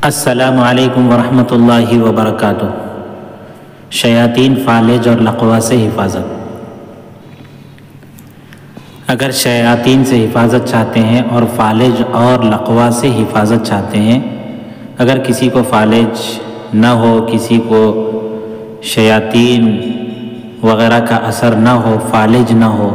السلام علیکم ورحمۃ اللہ وبرکاتہ۔ شیاطین، فالج اور لقوا سے حفاظت۔ اگر شیاطین سے حفاظت چاہتے ہیں اور فالج اور لقوا سے حفاظت چاہتے ہیں، اگر کسی کو فالج نہ ہو، کسی کو شیاطین وغیرہ کا اثر نہ ہو، فالج نہ ہو،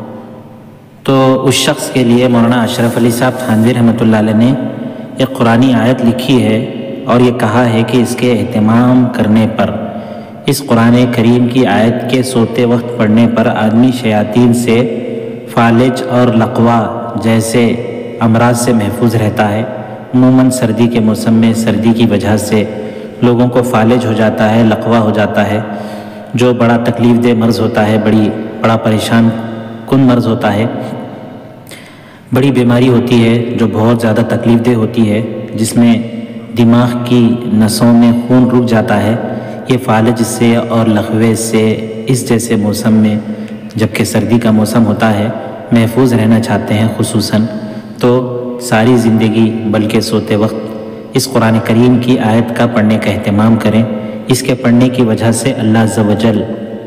تو اس شخص کے لیے مولانا اشرف علی صاحب تھانوی رحمۃ اللہ علیہ نے ایک قرآنی آیت لکھی ہے اور یہ کہا ہے کہ اس کے اہتمام کرنے پر، اس قرآن کریم کی آیت کے سوتے وقت پڑھنے پر آدمی شیاطین سے، فالج اور لقوا جیسے امراض سے محفوظ رہتا ہے۔ عموماً سردی کے موسم میں سردی کی وجہ سے لوگوں کو فالج ہو جاتا ہے، لقوا ہو جاتا ہے، جو بڑا تکلیف دہ مرض ہوتا ہے، بڑا پریشان کن مرض ہوتا ہے، بڑی بیماری ہوتی ہے جو بہت زیادہ تکلیف دہ ہوتی ہے، جس میں دماغ کی نسوں میں خون رک جاتا ہے۔ یہ فالج سے اور لقوے سے اس جیسے موسم میں، جبکہ سردی کا موسم ہوتا ہے، محفوظ رہنا چاہتے ہیں خصوصاً، تو ساری زندگی بلکہ سوتے وقت اس قرآن کریم کی آیت کا پڑھنے کا اہتمام کریں۔ اس کے پڑھنے کی وجہ سے اللہ عز و جل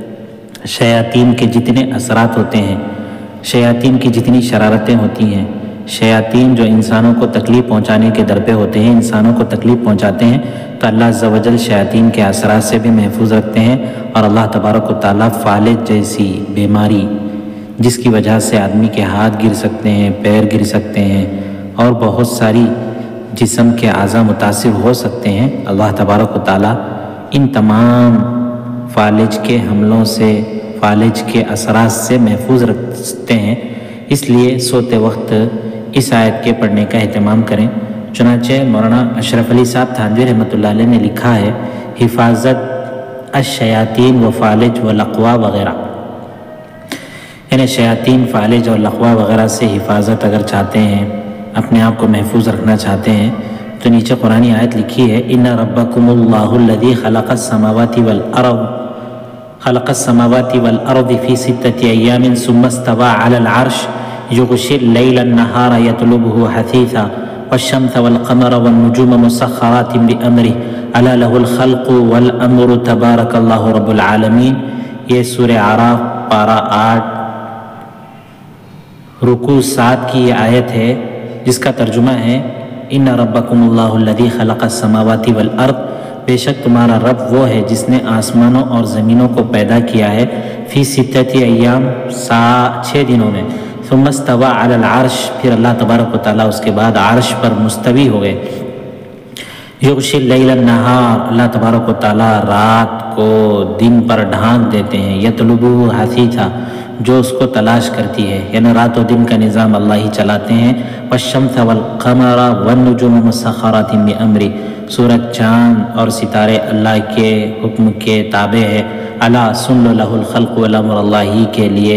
شیاطین کے جتنے اثرات ہوتے ہیں، شیاطین کی جتنی شرارتیں ہوتی ہیں، شیاطین جو انسانوں کو تکلیف پہنچانے کے در پہ ہوتے ہیں، انسانوں کو تکلیف پہنچاتے ہیں، تو اللہ عز و جل شیاطین کے اثرات سے بھی محفوظ رکھتے ہیں۔ اور اللہ تبارک و تعالیٰ فالج جیسی بیماری، جس کی وجہ سے آدمی کے ہاتھ گر سکتے ہیں، پیر گر سکتے ہیں اور بہت ساری جسم کے اعضاء متاثر ہو سکتے ہیں، اللہ تبارک و تعالیٰ ان تمام فالج کے حملوں سے، فالج کے اثرات سے محفوظ رکھتے ہیں۔ اس لیے سوتے وقت اس آیت کے پڑھنے کا اہتمام کریں۔ چنانچہ مولانا اشرف علی صاحب تھانوی رحمۃ اللہ علیہ نے لکھا ہے، حفاظت الشیاطین و فالج و لقوا وغیرہ، یعنی شیاطین، فالج اور لقوا وغیرہ سے حفاظت اگر چاہتے ہیں، اپنے آپ کو محفوظ رکھنا چاہتے ہیں، تو نیچے قرآنی آیت لکھی ہے، ان ربکم اللہ الذی خلق السماوات والارض فی ستۃ ایام ثم استوى علی العرش یغشی اللیل النہار یطلبہ حثیثا والشمس والقمر والنجوم مسخرات بامرہ الا لہ الخلق والامر تبارک اللہ رب العالمین۔ یہ سورہ اعراف پارہ 8 رکوع 7 کی یہ آیت ہے، جس کا ترجمہ ہے، ان ربکم اللہ الذی خلق السماوات والارض، بے شک تمہارا رب وہ ہے جس نے آسمانوں اور زمینوں کو پیدا کیا ہے، فی ستۃ ایام، 6 دنوں میں، ثم استوى علی العرش، پھر اللہ تبارک و تعالیٰ اس کے بعد عرش پر مستوی ہو گئے، یغشی اللیل النہار، اللہ تبارک و تعالیٰ رات کو دن پر ڈھانک دیتے ہیں، یطلبہ حثیثا، جو اس کو تلاش کرتی ہے، یعنی رات و دن کا نظام اللہ ہی چلاتے ہیں، والشمس والقمر والنجوم مسخرات بامرہ، سورج، چاند اور ستارے اللہ کے حکم کے تابع ہے، الا سن لو لہ الخلق والامر، اللہ ہی کے لیے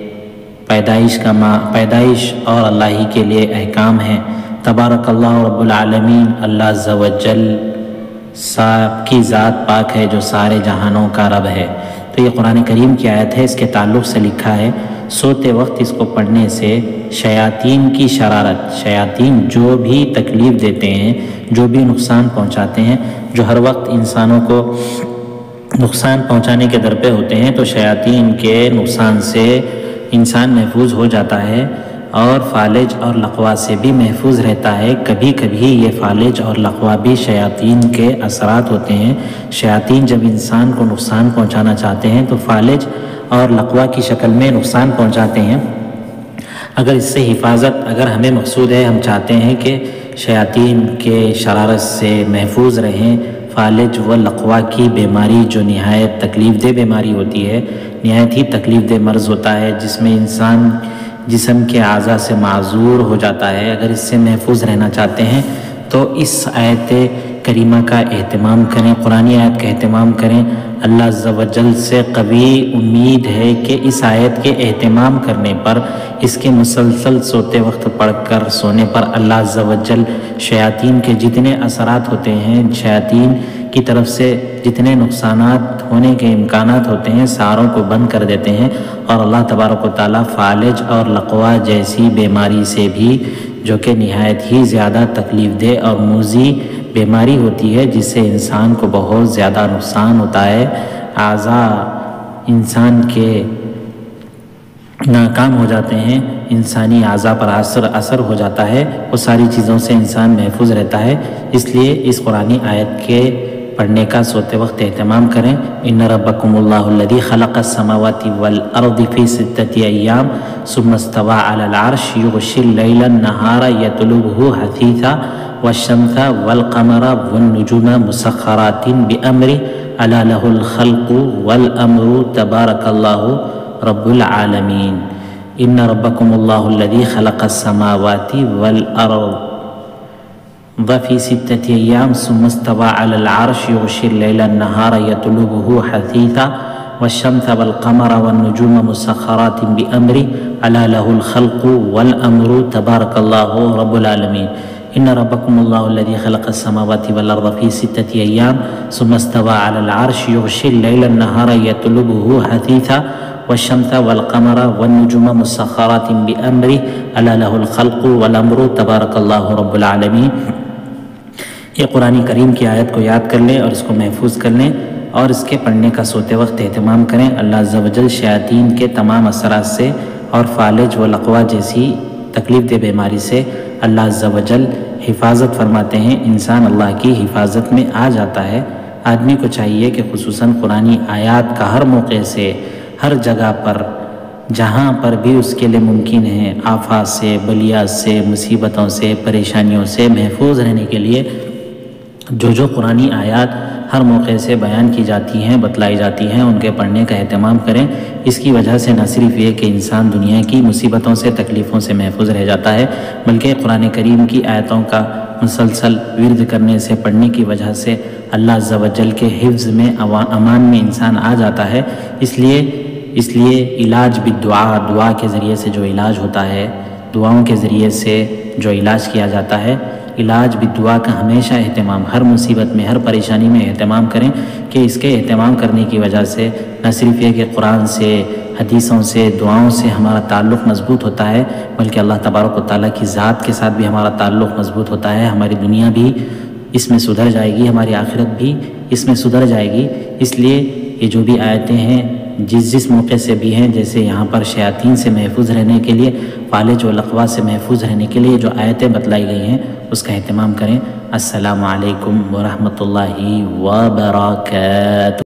پیدائش اور اللہ ہی کے لیے احکام ہیں، تبارک اللہ رب العالمین، اللہ عز و جل صاحب کی ذات پاک ہے جو سارے جہانوں کا رب ہے۔ تو یہ قرآن کریم کی آیت ہے، اس کے تعلق سے لکھا ہے، سوتے وقت اس کو پڑھنے سے شیاطین کی شرارت، شیاطین جو بھی تکلیف دیتے ہیں، جو بھی نقصان پہنچاتے ہیں، جو ہر وقت انسانوں کو نقصان پہنچانے کے در پہ ہوتے ہیں، تو شیاطین کے نقصان سے انسان محفوظ ہو جاتا ہے اور فالج اور لقوا سے بھی محفوظ رہتا ہے۔ کبھی کبھی یہ فالج اور لقوا بھی شیاطین کے اثرات ہوتے ہیں۔ شیاطین جب انسان کو نقصان پہنچانا چاہتے ہیں تو فالج اور لقوا کی شکل میں نقصان پہنچاتے ہیں۔ اگر اس سے حفاظت اگر ہمیں مقصود ہے، ہم چاہتے ہیں کہ شیاطین کے شرارت سے محفوظ رہیں، فالج و لقوا کی بیماری جو نہایت تکلیف دہ بیماری ہوتی ہے، نہایت ہی تکلیف دہ مرض ہوتا ہے، جس میں انسان جسم کے اعضاء سے معذور ہو جاتا ہے، اگر اس سے محفوظ رہنا چاہتے ہیں تو اس آیت کریمہ کا اہتمام کریں، قرآنی آیت کا اہتمام کریں۔ اللہ عز و جل سے قوی امید ہے کہ اس آیت کے اہتمام کرنے پر، اس کے مسلسل سوتے وقت پڑھ کر سونے پر اللہ عز و جل شیاطین کے جتنے اثرات ہوتے ہیں، شیاطین کی طرف سے جتنے نقصانات ہونے کے امکانات ہوتے ہیں، ساروں کو بند کر دیتے ہیں، اور اللہ تبارک و تعالیٰ فالج اور لقوا جیسی بیماری سے بھی، جو کہ نہایت ہی زیادہ تکلیف دہ اور موذی بیماری ہوتی ہے جس سے انسان کو بہت زیادہ نقصان ہوتا ہے، اعضاء انسان کے ناکام ہو جاتے ہیں، انسانی اعضاء پر اثر ہو جاتا ہے، وہ ساری چیزوں سے انسان محفوظ رہتا ہے۔ اس لیے اس قرآنی آیت کے پڑھنے کا سوتے وقت اہتمام کریں۔ ان ربکم اللہ الذی خلق السماوات والارض فی 6 ایام ثم استوى علی العرش یغشی اللیل النہار یطلبہ حثیثا والشمس والقمر والنجوم مسخرات بامرہ الا لہ الخلق والامر تبارک اللہ رب العالمین۔ ان ربکم اللہ الذی خلق السماوات والارض وفي 6 أيام ثم استوى على العرش يغشي الليل النهار يطلبه حثيثا والشمس والقمر والنجوم مسخرات بأمره ألا له الخلق والأمر تبارك الله رب العالمين۔ إن ربكم الله الذي خلق السماوات والأرض في 6 أيام ثم استوى على العرش يغشي الليل النهار يطلبه حثيثا والشمس والقمر والنجوم مسخرات بأمره ألا له الخلق والأمر تبارك الله رب العالمين۔ یہ قرآن کریم کی آیت کو یاد کر لیں اور اس کو محفوظ کر لیں اور اس کے پڑھنے کا سوتے وقت اہتمام کریں۔ اللہ عز و جل شیاطین کے تمام اثرات سے اور فالج و لقوا جیسی تکلیف دہ بیماری سے اللہ عز و جل حفاظت فرماتے ہیں۔ انسان اللہ کی حفاظت میں آ جاتا ہے۔ آدمی کو چاہیے کہ خصوصاً قرآنی آیات کا ہر موقع سے، ہر جگہ پر، جہاں پر بھی اس کے لیے ممکن ہے، آفات سے، بلیات سے، مصیبتوں سے، پریشانیوں سے محفوظ رہنے کے لیے جو قرآنی آیات ہر موقع سے بیان کی جاتی ہیں، بتلائی جاتی ہیں، ان کے پڑھنے کا اہتمام کریں۔ اس کی وجہ سے نہ صرف یہ کہ انسان دنیا کی مصیبتوں سے، تکلیفوں سے محفوظ رہ جاتا ہے، بلکہ قرآن کریم کی آیتوں کا مسلسل ورد کرنے سے، پڑھنے کی وجہ سے اللہ عز و جل کے حفظ میں، امان میں انسان آ جاتا ہے۔ اس لیے علاج بالدعا، دعا کے ذریعے سے جو علاج ہوتا ہے، دعاؤں کے ذریعے سے جو علاج کیا جاتا ہے، علاج بالدعا کا ہمیشہ اہتمام، ہر مصیبت میں، ہر پریشانی میں اہتمام کریں کہ اس کے اہتمام کرنے کی وجہ سے نہ صرف یہ کہ قرآن سے، حدیثوں سے، دعاؤں سے ہمارا تعلق مضبوط ہوتا ہے، بلکہ اللہ تبارک و تعالیٰ کی ذات کے ساتھ بھی ہمارا تعلق مضبوط ہوتا ہے۔ ہماری دنیا بھی اس میں سدھر جائے گی، ہماری آخرت بھی اس میں سدھر جائے گی۔ اس لیے یہ جو بھی آیتیں ہیں، جس موقع سے بھی ہیں، جیسے یہاں پر شیاطین سے محفوظ رہنے کے لیے، فالج و لقوا سے محفوظ رہنے کے لیے جو آیتیں بتلائی گئی ہیں، اس کا اہتمام کریں۔ السلام علیکم ورحمۃ اللہ وبرکاتہ۔